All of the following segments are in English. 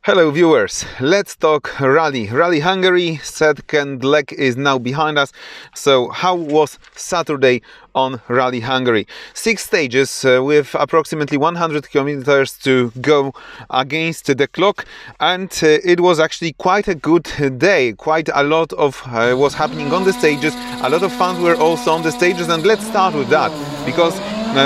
Hello viewers, let's talk rally. Rally Hungary, second leg is now behind us. So how was Saturday on Rally Hungary? 6 stages with approximately 100 kilometers to go against the clock, and it was actually quite a good day. Quite a lot of was happening on the stages. A lot of fans were also on the stages, and let's start with that because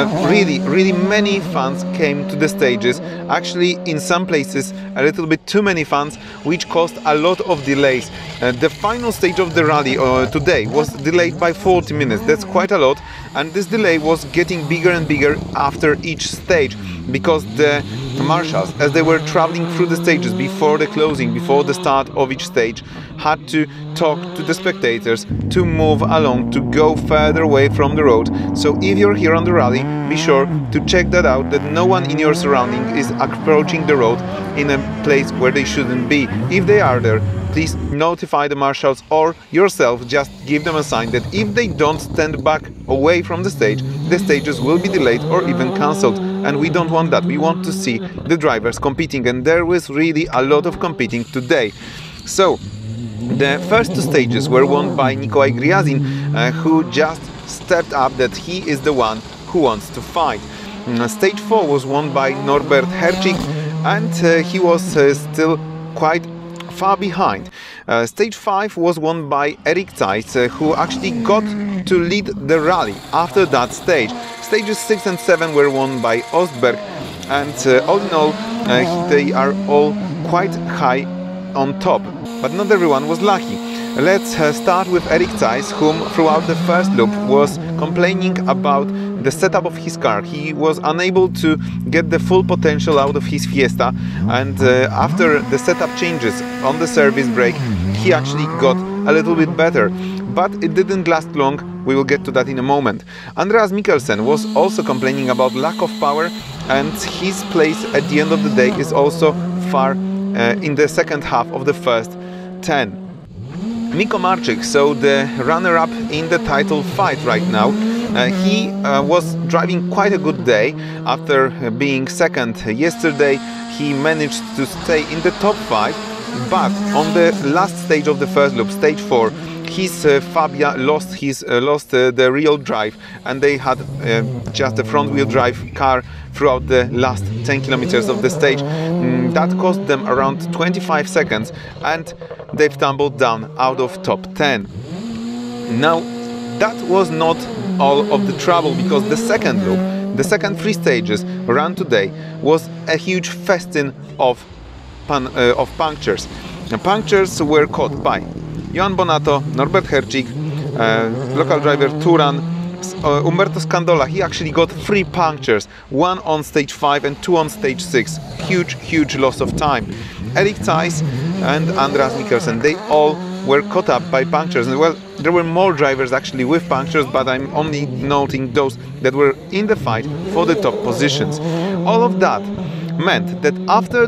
really many fans came to the stages. Actually, in some places a little bit too many fans, which caused a lot of delays. The final stage of the rally today was delayed by 40 minutes. That's quite a lot, and this delay was getting bigger and bigger after each stage because the marshals, as they were traveling through the stages before the closing, before the start of each stage, had to talk to the spectators to move along, to go further away from the road. So if you're here on the rally, be sure to check that out, that no one in your surrounding is approaching the road in a place where they shouldn't be. If they are there, please notify the marshals or yourself, just give them a sign that if they don't stand back away from the stage, the stages will be delayed or even cancelled. And we don't want that. We want to see the drivers competing, and there was really a lot of competing today. So the first 2 stages were won by Nikolai Gryazin, who just stepped up that he is the one who wants to fight. Stage 4 was won by Norbert Hercik, and he was still quite far behind. Stage 5 was won by Erik Zeiss, who actually got to lead the rally after that stage. Stages 6 and 7 were won by Ostberg, and all in all they are all quite high on top, but not everyone was lucky. Let's start with Erik Zeiss, whom throughout the first loop was complaining about the setup of his car. He was unable to get the full potential out of his Fiesta, and after the setup changes on the service brake, he actually got a little bit better, but it didn't last long. We will get to that in a moment. Andreas Mikkelsen was also complaining about lack of power, and his place at the end of the day is also far in the second half of the first 10. Miko Marczyk, so the runner-up in the title fight right now, he was driving quite a good day. After being second yesterday, he managed to stay in the top 5, but on the last stage of the first loop, stage 4, his Fabia lost the real drive, and they had just a front-wheel drive car throughout the last 10 kilometers of the stage. That cost them around 25 seconds, and they've tumbled down out of top 10. Now, that was not all of the trouble, because the second loop, the second 3 stages run today, was a huge festin of punctures. The punctures were caught by Johan Bonato, Norbert Hercik, local driver Turan, Umberto Scandola. He actually got 3 punctures, 1 on stage 5 and 2 on stage 6. Huge loss of time. Erik Zeiss and Andreas Mikkelsen, they all were caught up by punctures. And well, there were more drivers actually with punctures, but I'm only noting those that were in the fight for the top positions. All of that meant that after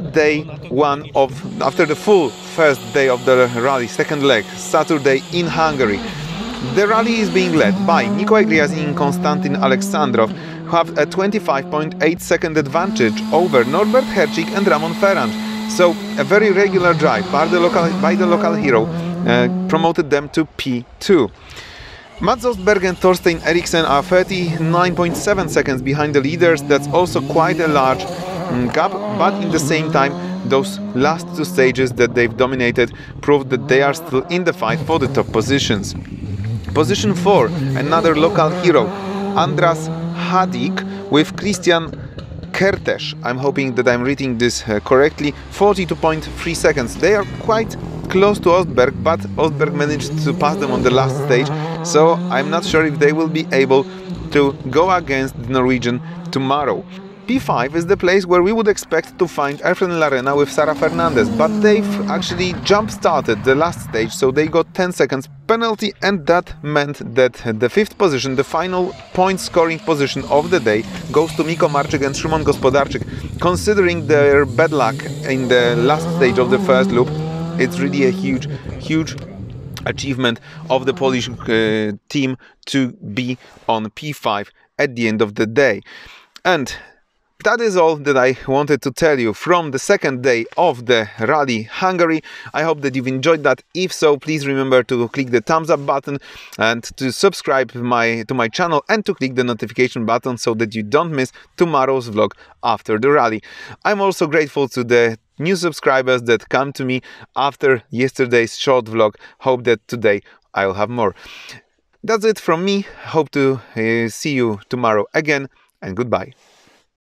after the full first day of the rally, second leg, Saturday in Hungary, the rally is being led by Nikolai Gryazin and Konstantin Alexandrov, who have a 25.8 second advantage over Norbert Hercik and Ramon Ferrange. So a very regular drive by the local hero promoted them to P2. Mats Ostberg and Thorstein Eriksen are 39.7 seconds behind the leaders. That's also quite a large gap, but in the same time, those last 2 stages that they've dominated proved that they are still in the fight for the top positions. Position 4, another local hero, Andras Hadik with Christian Kertes. I'm hoping that I'm reading this correctly. 42.3 seconds. They are quite close to Ostberg, but Ostberg managed to pass them on the last stage, so I'm not sure if they will be able to go against the Norwegian tomorrow. P5 is the place where we would expect to find Efren Larena with Sara Fernandez, but they've actually jump-started the last stage, so they got 10 seconds penalty, and that meant that the 5th position, the final point-scoring position of the day, goes to Miko Marczyk and Szymon Gospodarczyk. Considering their bad luck in the last stage of the first loop, it's really a huge achievement of the Polish team to be on P5 at the end of the day. And That is all that I wanted to tell you from the second day of the Rally Hungary. I hope that you've enjoyed that. If so, please remember to click the thumbs up button and to subscribe to my channel and to click the notification button so that you don't miss tomorrow's vlog after the rally. I'm also grateful to the new subscribers that come to me after yesterday's short vlog. Hope that today I'll have more. That's it from me. Hope to see you tomorrow again, and goodbye.